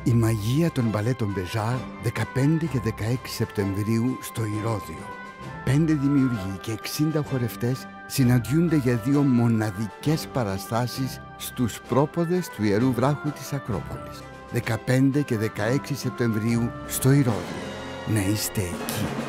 Η μαγεία των μπαλέτων Μπεζάρ 15 και 16 Σεπτεμβρίου στο Ηρώδειο. 5 δημιουργοί και 60 χορευτές συναντιούνται για 2 μοναδικές παραστάσεις στους πρόποδες του Ιερού Βράχου της Ακρόπολης. 15 και 16 Σεπτεμβρίου στο Ηρώδειο. Να είστε εκεί.